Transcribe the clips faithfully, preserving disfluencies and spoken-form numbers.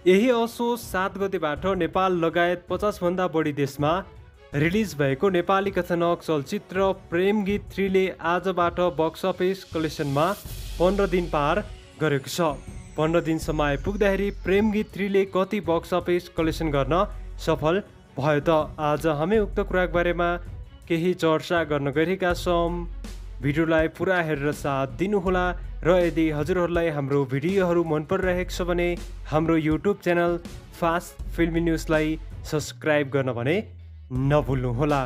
यही असोज सात गतेबाट नेपाल लगायत पचास भन्दा बढी देशमा रिलिज भएको नेपाली कथानक चलचित्र प्रेम गीत थ्रीले आजबाट बक्स अफिस कलेक्सनमा पन्ध्र दिन पार गरेको छ। पन्ध्र दिनसम्म आइपुग्दाखेरि प्रेम गीत थ्रीले कति बक्स अफिस कलेक्सन गर्न सफल भयो त? आज हामी उक्त कुराको बारेमा केही चर्चा गर्न गइरहेका छौँ। भिडियोलाई पुरा हेरेर साथ दिनुहोला र यदि हजुरहरूलाई हाम्रो भिडियोहरू मन परिरहेको छ भने हाम्रो युट्युब च्यानल फास्ट फिल्मी न्युजलाई सब्सक्राइब गर्न भने नभुल्नुहोला।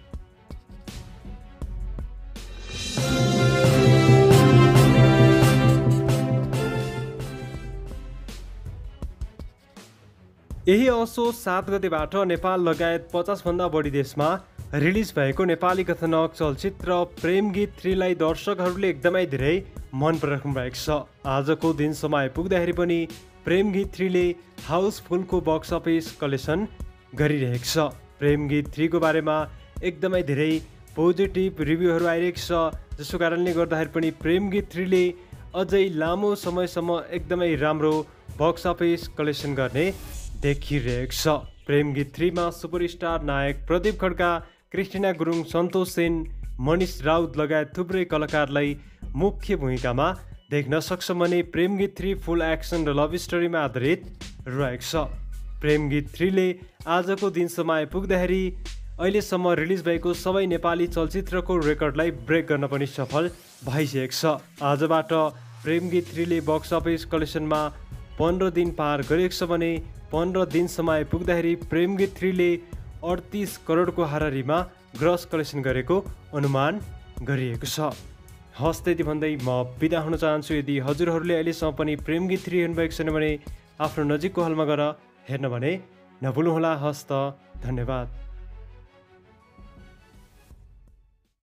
यही असोज सात गतेबाट नेपाल लगायत पचास भन्दा बढी देशमा रिलिज भएको नेपाली कथानक चलचित्र प्रेम गीत थ्रीलाई दर्शकहरूले एकदमै धेरै मन पराउनु भएको छ। आजको दिनसम्म आइपुग्दाखेरि पनि प्रेम गीत थ्रीले हाउसफुलको बक्स अफिस कलेक्सन गरिरहेको छ। प्रेम गीत थ्रीको बारेमा एकदमै धेरै पोजिटिभ रिभ्यूहरू आइरहेको छ, जसको कारणले गर्दाखेरि पनि प्रेम गीत थ्रीले अझै लामो समयसम्म एकदमै राम्रो बक्स अफिस कलेक्सन गर्ने देखिरहेको छ। प्रेम गीत थ्रीमा सुपरस्टार नायक प्रदीप खड्का, क्रिस्टिना गुरुङ, सन्तोष सेन, मनिष राउत लगायत थुप्रै कलाकारलाई मुख्य भूमिकामा देख्न सक्छौँ भने Prem Geet three full action र लभ स्टोरीमा आधारित रहेको छ। प्रेम गीत थ्रीले आजको दिनसम्म आइपुग्दाखेरि अहिलेसम्म रिलिज भएको सबै नेपाली चलचित्रको रेकर्डलाई ब्रेक गर्न पनि सफल भइसकेको छ। आजबाट प्रेम गीत थ्रीले बक्स अफिस कलेक्सनमा पन्ध्र दिन पार गरेको छ भने पन्ध्र दिनसम्म आइपुग्दाखेरि प्रेम गीत थ्रीले अडतिस करोडको हाराहारीमा ग्रस कलेक्सन गरेको अनुमान गरिएको छ। हस्, त्यति भन्दै म बिदा हुन चाहन्छु। यदि हजुरहरूले अहिलेसम्म पनि प्रेम गीत थ्री हेर्नुभएको छैन भने आफ्नो नजिकको हलमा गएर हेर्न भने नभुल्नुहोला। हस् त, धन्यवाद।